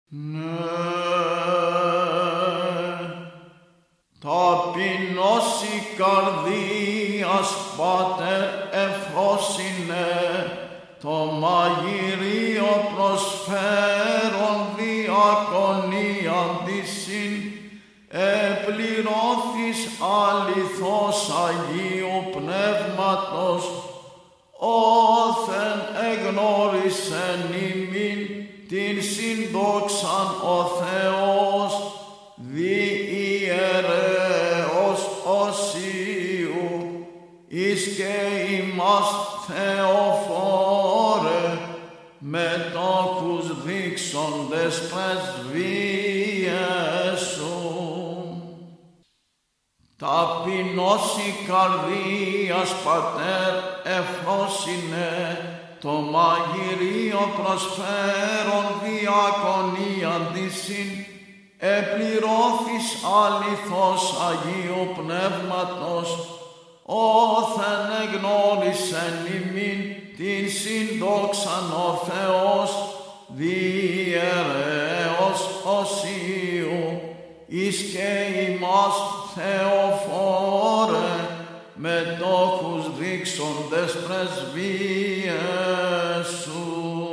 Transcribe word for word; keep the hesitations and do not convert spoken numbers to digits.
Ναι, ταπεινός η καρδίας, Πάτερ, εφρόσινε, το μαγειρίο προσφέρον διακονίαν τησιν, επληρώθης αληθώς Αγίου Πνεύματος, όθεν εγνώρισεν ημίν την συντόξαν ο Θεός, δι ιερέως Οσίου, εις και ημάς Θεοφόρε, μετόχους δείξοντες πρεσβείες σου. Ταπεινός η καρδίας, Πατέρ, εφρόσινε, το μαγειρίο προσφέρον διακονίαν τησιν, επληρώθης αληθώς Αγίου Πνεύματος, όθεν εγνώρισεν ημίν την συντόξαν ο Θεός, δι ιερέως Οσίου, εις και ημάς Θεοφόρε, μετόχους δείξοντες πρεσβείες σου.